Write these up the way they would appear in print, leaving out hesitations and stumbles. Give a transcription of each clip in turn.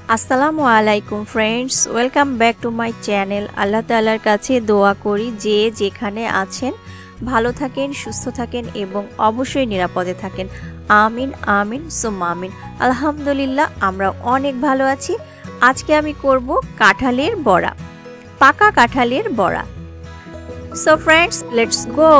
আসসালামু আলাইকুম friends, welcome back to my channel. আল্লাহ তাআলার কাছে দোয়া করি যে যেখানে আছেন ভালো থাকেন, সুস্থ থাকেন এবং অবশ্যই নিরাপদে থাকেন। আমিন আমিন সুম্মা আমিন। আলহামদুলিল্লাহ আমরা অনেক ভালো আছি। আজকে আমি করব কাঁঠালের বড়া, পাকা কাঁঠালের বড়া। So friends, let's go.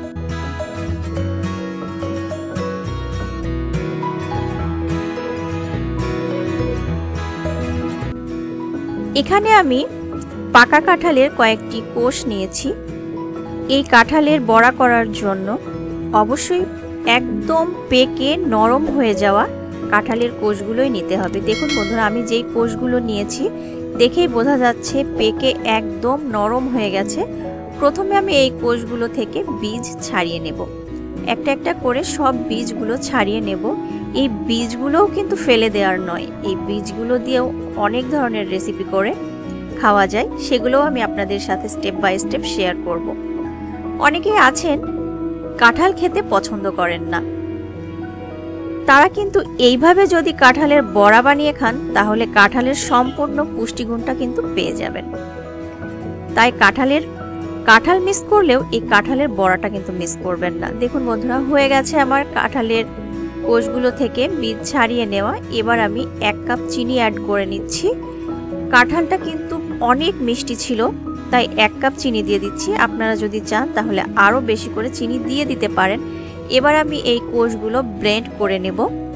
এখানে আমি পাকা কাঁঠালের কয়েকটি কোষ নিয়েছি। এই কাঁঠালের বড়া করার জন্য অবশ্যই একদম পেকে নরম হয়ে যাওয়া কাঁঠালের কোষগুলোই নিতে হবে। দেখুন বন্ধুরা, আমি যেই কোষগুলো নিয়েছি দেখেই বোঝা যাচ্ছে পেকে একদম নরম হয়ে গেছে। প্রথমে আমি এই কোষগুলো থেকে বীজ ছাড়িয়ে নেব। একটা একটা করে সব বীজগুলো ছাড়িয়ে নেব। এই বীজগুলোও কিন্তু ফেলে দেওয়ার নয়, এই বীজগুলো দিয়েও অনেক ধরনের রেসিপি করে খাওয়া যায়, সেগুলোও আমি আপনাদের সাথে স্টেপ বাই স্টেপ শেয়ার করব। অনেকেই আছেন কাঁঠাল খেতে পছন্দ করেন না, তারা কিন্তু এইভাবে যদি কাঁঠালের বড়া বানিয়ে খান তাহলে কাঁঠালের সম্পূর্ণ পুষ্টিগুণটা কিন্তু পেয়ে যাবেন। তাই কাঁঠাল মিস করলেও এই কাঁঠালের বড়াটা কিন্তু মিস করবেন না। দেখুন বন্ধুরা, হয়ে গেছে আমার কাঁঠালের কোষগুলো থেকে বীজ ছাড়িয়ে নেওয়া। এবার আমি 1 কাপ চিনি অ্যাড করে নিচ্ছি। কাঁঠালটা কিন্তু অনেক মিষ্টি ছিল, তাই 1 কাপ চিনি দিয়ে দিচ্ছি। আপনারা যদি চান তাহলে আরও বেশি করে চিনি দিয়ে দিতে পারেন। এবার আমি এই কোষগুলো ব্লেন্ড করে নেব।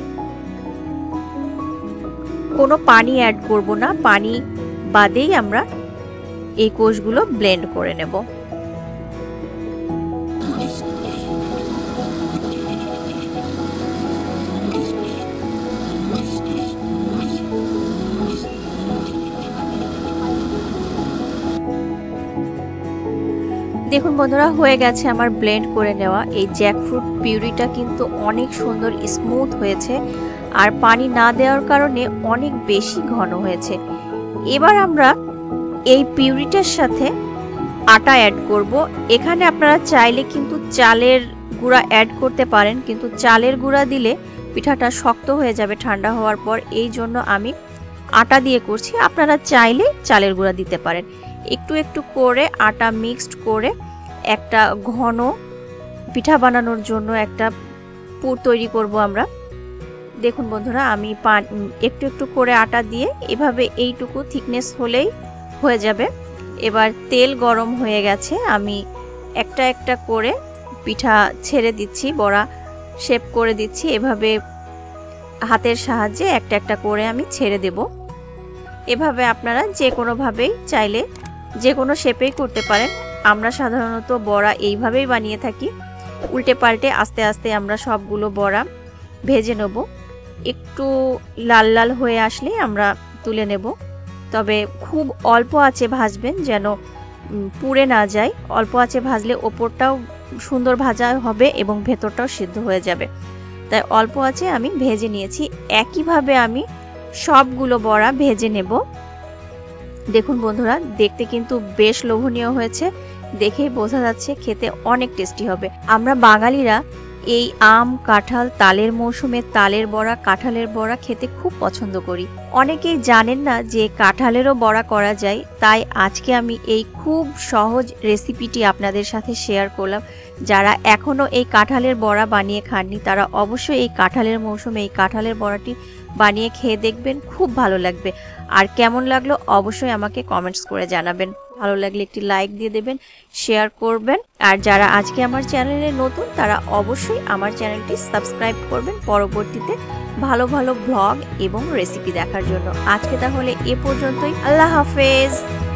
কোনো পানি অ্যাড করব না, পানি বাদেই আমরা এই কোষগুলো ব্লেন্ড করে নেব। দেখুন বন্ধুরা, হয়ে গেছে আমার ব্লেন্ড করে নেওয়া। এই জ্যাকফ্রুট পিউরিটা কিন্তু অনেক সুন্দর স্মুথ হয়েছে, আর পানি না দেওয়ার কারণে অনেক বেশি ঘন হয়েছে। এবার আমরা এই পিউরিটার সাথে আটা অ্যাড করব। এখানে আপনারা চাইলে কিন্তু চালের গুঁড়া অ্যাড করতে পারেন, কিন্তু চালের গুঁড়া দিলে পিঠাটা শক্ত হয়ে যাবে ঠান্ডা হওয়ার পর। এই জন্য আমি আটা দিয়ে করছি। আপনারা চাইলে চালের গুঁড়া দিতে পারেন। একটু একটু করে আটা মিক্সড করে একটা ঘন পিঠা বানানোর জন্য একটা পুর তৈরি করব আমরা। দেখুন বন্ধুরা, আমি একটু একটু করে আটা দিয়ে এভাবে এইটুকু থিকনেস হলেই হয়ে যাবে। এবার তেল গরম হয়ে গেছে, আমি একটা একটা করে পিঠা ছেড়ে দিচ্ছি, বড়া শেপ করে দিচ্ছি। এভাবে হাতের সাহায্যে একটা একটা করে আমি ছেড়ে দেব। এভাবে আপনারা যে কোনোভাবেই চাইলে যে কোনো শেপেই করতে পারেন। আমরা সাধারণত বড়া এইভাবেই বানিয়ে থাকি। উল্টে পাল্টে আস্তে আস্তে আমরা সবগুলো বড়া ভেজে নেব। একটু লাল লাল হয়ে আসলে আমরা তুলে নেব। তবে খুব অল্প আঁচে ভাজবেন যেন পুড়ে না যায়। অল্প আঁচে ভাজলে ওপরটাও সুন্দর ভাজা হবে এবং ভেতরটাও সিদ্ধ হয়ে যাবে। তাই অল্প আঁচে আমি ভেজে নিয়েছি। একইভাবে আমি সবগুলো বড়া ভেজে নেব। দেখুন বন্ধুরা, দেখতে কিন্তু বেশ লোভনীয় হয়েছে, দেখেই বোঝা যাচ্ছে খেতে অনেক টেস্টি হবে। আমরা বাঙালিরা এই আম, কাঁঠাল, তালের মৌসুমে তালের বড়া, কাঁঠালের বড়া খেতে খুব পছন্দ করি। অনেকেই জানেন না যে কাঁঠালেরও বড়া করা যায়, তাই আজকে আমি এই খুব সহজ রেসিপিটি আপনাদের সাথে শেয়ার করলাম। যারা এখনো এই কাঁঠালের বড়া বানিয়ে খাননি তারা অবশ্যই এই কাঁঠালের মৌসুমে এই কাঁঠালের বড়াটি বানিয়ে খেয়ে দেখবেন, খুব ভালো লাগবে। আর কেমন লাগলো অবশ্যই আমাকে কমেন্টস করে জানাবেন। ভালো লাগলে একটি লাইক দিয়ে দেবেন, শেয়ার করবেন। আর যারা আজকে আমার চ্যানেলে নতুন তারা অবশ্যই আমার চ্যানেলটি সাবস্ক্রাইব করবেন পরবর্তীতে ভালো ভালো ব্লগ এবং রেসিপি দেখার জন্য। আজকে তাহলে এ পর্যন্তই। আল্লাহ হাফেজ।